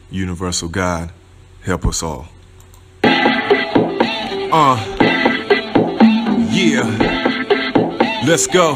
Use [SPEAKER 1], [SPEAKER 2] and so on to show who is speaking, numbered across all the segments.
[SPEAKER 1] Universal God, help us all. Yeah, let's go.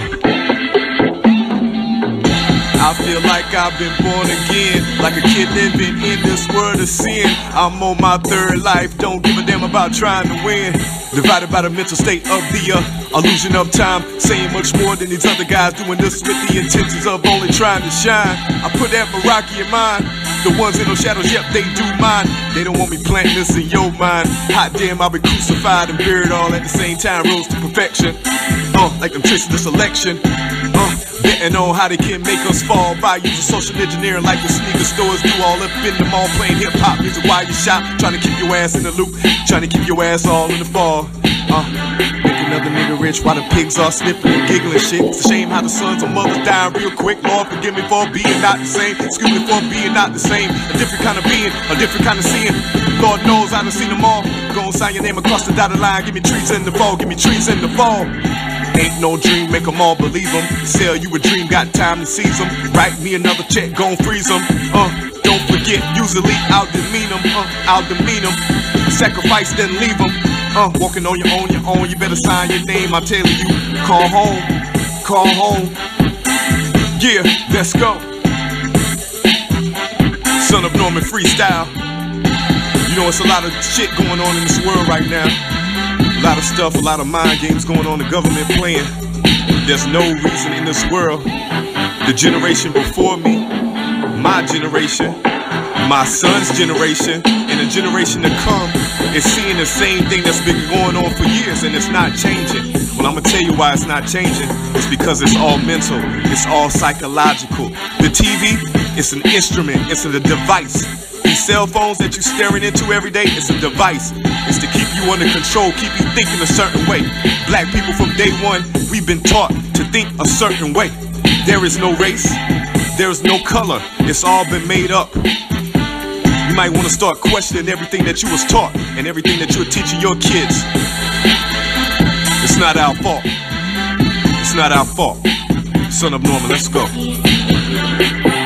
[SPEAKER 1] I feel like I've been born again, like a kid living in this world of sin. I'm on my third life, don't give a damn about trying to win. Divided by the mental state of the illusion of time, saying much more than these other guys, doing this with the intentions of only trying to shine. I put that Meraki in mind, the ones in those shadows, yep, they do mine. They don't want me planting this in your mind. Hot damn, I'll be crucified and buried all at the same time, rose to perfection. Like I'm chasing this election. Betting on how they can make us fall by using social engineering like the sneaker stores do. All up in the mall playing hip-hop music while you shop, trying to keep your ass in the loop, trying to keep your ass all in the fall. Make another nigga rich while the pigs are sniffing and giggling shit. It's a shame how the sons of mothers dying real quick. Lord forgive me for being not the same, excuse me for being not the same. A different kind of being, a different kind of seeing. Lord knows I done seen them all. Go and sign your name across the dotted line. Give me trees in the fall, give me trees in the fall. Ain't no dream, make them all believe them. Sell you a dream, got time to seize them. Write me another check, gon' freeze them. Don't forget, usually I'll demean them. I'll demean them. Sacrifice, then leave them. Walking on your own, you better sign your name. I'm telling you, call home, call home. Yeah, let's go. Son of Norman freestyle. You know, it's a lot of shit going on in this world right now. A lot of stuff, a lot of mind games going on, the government playing. There's no reason in this world. The generation before me, my generation, my son's generation, and the generation to come is seeing the same thing that's been going on for years, and it's not changing. Well, I'm gonna tell you why it's not changing. It's because it's all mental, it's all psychological. The TV, it's an instrument, it's a device. These cell phones that you're staring into every day, it's a device. It's to keep you under control, keep you thinking a certain way. Black people from day one, we've been taught to think a certain way. There is no race, there is no color, it's all been made up. You might want to start questioning everything that you was taught and everything that you're teaching your kids. It's not our fault. It's not our fault. Son of Norman, let's go.